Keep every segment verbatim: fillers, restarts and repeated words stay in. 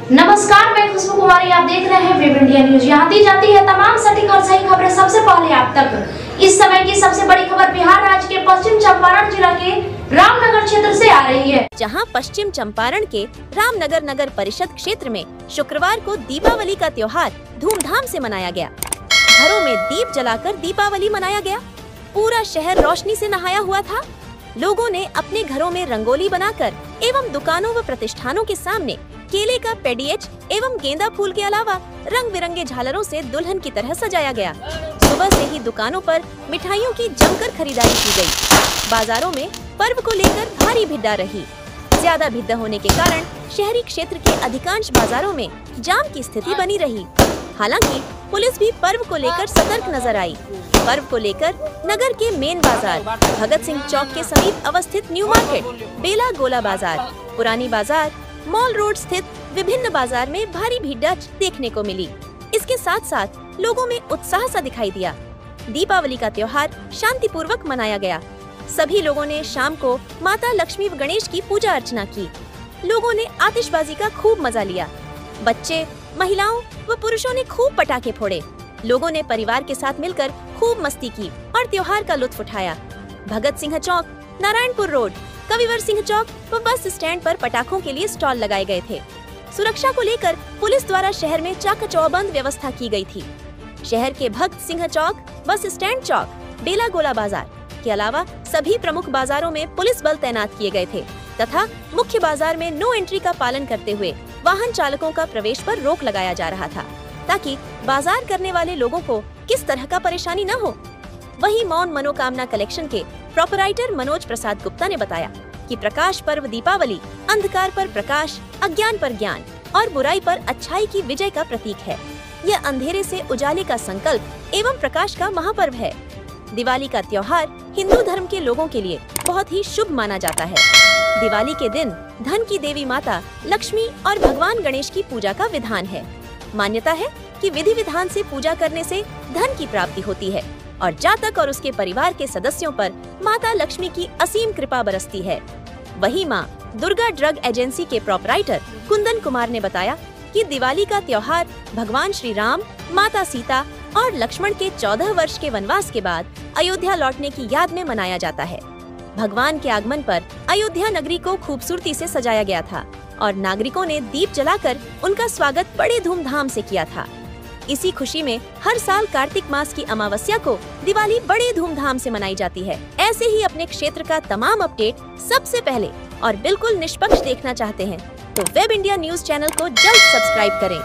नमस्कार, मैं खुशबू कुमारी, आप देख रहे हैं वेब इंडिया न्यूज। यहाँ दी जाती है तमाम सटीक और सही खबरें सबसे पहले आप तक। इस समय की सबसे बड़ी खबर बिहार राज्य के पश्चिम चंपारण जिला के रामनगर क्षेत्र से आ रही है, जहां पश्चिम चंपारण के रामनगर नगर परिषद क्षेत्र में शुक्रवार को दीपावली का त्योहार धूमधाम से मनाया गया। घरों में दीप जलाकर दीपावली मनाया गया। पूरा शहर रोशनी से नहाया हुआ था। लोगों ने अपने घरों में रंगोली बनाकर एवं दुकानों व प्रतिष्ठानों के सामने केले का पेडिएच एवं गेंदा फूल के अलावा रंग बिरंगे झालरों से दुल्हन की तरह सजाया गया। सुबह से ही दुकानों पर मिठाइयों की जमकर खरीदारी की गई। बाजारों में पर्व को लेकर भारी भीड़ रही। ज्यादा भीड़ होने के कारण शहरी क्षेत्र के अधिकांश बाजारों में जाम की स्थिति बनी रही। हालांकि पुलिस भी पर्व को लेकर सतर्क नजर आई। पर्व को लेकर नगर के मेन बाजार भगत सिंह चौक के समीप अवस्थित न्यू मार्केट, बेला गोला बाजार, पुरानी बाजार, मॉल रोड स्थित विभिन्न बाजार में भारी भीड़ देखने को मिली। इसके साथ साथ लोगों में उत्साह सा दिखाई दिया। दीपावली का त्योहार शांतिपूर्वक मनाया गया। सभी लोगों ने शाम को माता लक्ष्मी व गणेश की पूजा अर्चना की। लोगों ने आतिशबाजी का खूब मजा लिया। बच्चे, महिलाओं व पुरुषों ने खूब पटाखे फोड़े। लोगों ने परिवार के साथ मिलकर खूब मस्ती की और त्योहार का लुत्फ उठाया। भगत सिंह चौक, नारायणपुर रोड, कविवर सिंह चौक व बस स्टैंड पर पटाखों के लिए स्टॉल लगाए गए थे। सुरक्षा को लेकर पुलिस द्वारा शहर में चाक-चौबंद व्यवस्था की गई थी। शहर के भगत सिंह चौक, बस स्टैंड चौक, बेला गोला बाजार के अलावा सभी प्रमुख बाजारों में पुलिस बल तैनात किए गए थे तथा मुख्य बाजार में नो एंट्री का पालन करते हुए वाहन चालकों का प्रवेश पर रोक लगाया जा रहा था, ताकि बाजार करने वाले लोगों को किस तरह का परेशानी न हो। वहीं मौन मनोकामना कलेक्शन के प्रोपराइटर मनोज प्रसाद गुप्ता ने बताया कि प्रकाश पर्व दीपावली अंधकार पर प्रकाश, अज्ञान पर ज्ञान और बुराई पर अच्छाई की विजय का प्रतीक है। यह अंधेरे से उजाले का संकल्प एवं प्रकाश का महापर्व है। दिवाली का त्योहार हिंदू धर्म के लोगों के लिए बहुत ही शुभ माना जाता है। दिवाली के दिन धन की देवी माता लक्ष्मी और भगवान गणेश की पूजा का विधान है। मान्यता है कि विधि विधान से पूजा करने से धन की प्राप्ति होती है और जातक और उसके परिवार के सदस्यों पर माता लक्ष्मी की असीम कृपा बरसती है। वहीं मां दुर्गा ड्रग एजेंसी के प्रोपराइटर कुंदन कुमार ने बताया कि दिवाली का त्योहार भगवान श्री राम, माता सीता और लक्ष्मण के चौदह वर्ष के वनवास के बाद अयोध्या लौटने की याद में मनाया जाता है। भगवान के आगमन पर अयोध्या नगरी को खूबसूरती से सजाया गया था और नागरिकों ने दीप जलाकर उनका स्वागत बड़े धूमधाम से किया था। इसी खुशी में हर साल कार्तिक मास की अमावस्या को दिवाली बड़े धूमधाम से मनाई जाती है। ऐसे ही अपने क्षेत्र का तमाम अपडेट सबसे पहले और बिल्कुल निष्पक्ष देखना चाहते हैं तो वेब इंडिया न्यूज चैनल को जल्द सब्सक्राइब करें।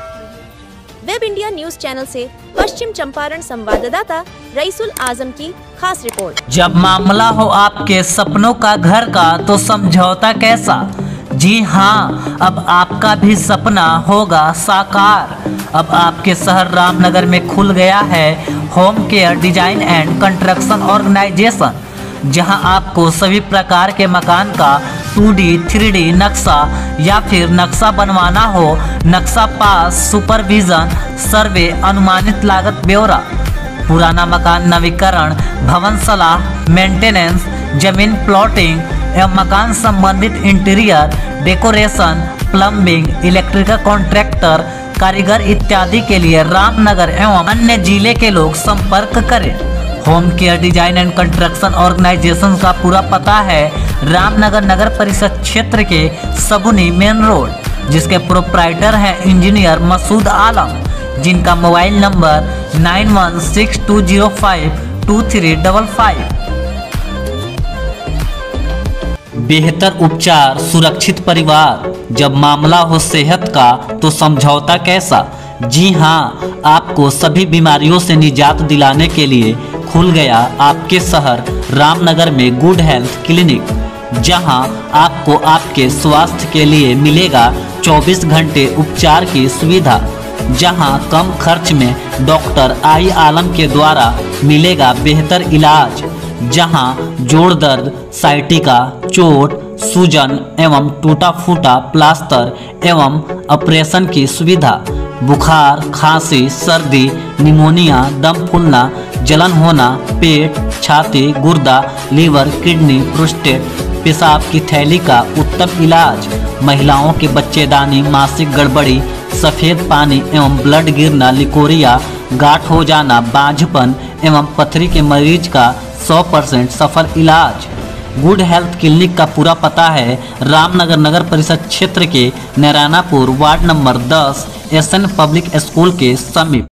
वेब इंडिया न्यूज चैनल से पश्चिम चंपारण संवाददाता रईसुल आजम की खास रिपोर्ट। जब मामला हो आपके सपनों का घर का तो समझौता कैसा। जी हाँ, अब आपका भी सपना होगा साकार। अब आपके शहर रामनगर में खुल गया है home care design and construction organisation, जहां आपको सभी प्रकार के मकान का टू डी, थ्री डी नक्शा या फिर नक्शा बनवाना हो, नक्शा पास, सुपरविजन, सर्वे, अनुमानित लागत ब्यौरा, पुराना मकान नवीकरण, भवन सलाह, मेंटेनेंस, जमीन प्लॉटिंग एवं मकान संबंधित interior decoration, plumbing, electrical contractor, कारीगर इत्यादि के लिए रामनगर एवं अन्य जिले के लोग संपर्क करें। Home care design and construction organisation का पूरा पता है रामनगर नगर परिषद क्षेत्र के सगुनी मेन रोड, जिसके प्रोपराइटर हैं इंजीनियर मसूद आलम, जिनका mobile number nine one six two zero five two three double five. बेहतर उपचार, सुरक्षित परिवार। जब मामला हो सेहत का तो समझौता कैसा। जी हाँ, आपको सभी बीमारियों से निजात दिलाने के लिए खुल गया आपके शहर रामनगर में गुड हेल्थ क्लिनिक, जहां आपको आपके स्वास्थ्य के लिए मिलेगा चौबीस घंटे उपचार की सुविधा, जहां कम खर्च में डॉक्टर आई आलम के द्वारा मिलेगा बेहतर इलाज, जहां जोड़ दर्द, साइटिका, चोट, सूजन एवं टूटा फूटा प्लास्टर एवं ऑपरेशन की सुविधा, बुखार, खांसी, सर्दी, निमोनिया, दम फूलना, जलन होना, पेट, छाती, गुर्दा, लीवर, किडनी, प्रोस्टेट, पेशाब की थैली का उत्तम इलाज, महिलाओं के बच्चेदानी, मासिक गड़बड़ी, सफ़ेद पानी एवं ब्लड गिरना, लिकोरिया, गांठ हो जाना, बांझपन एवं पथरी के मरीज का सौ परसेंट सफल इलाज। गुड हेल्थ क्लिनिक का पूरा पता है रामनगर नगर परिषद क्षेत्र के नैरानापुर वार्ड नंबर दस एस एन पब्लिक स्कूल के समीप।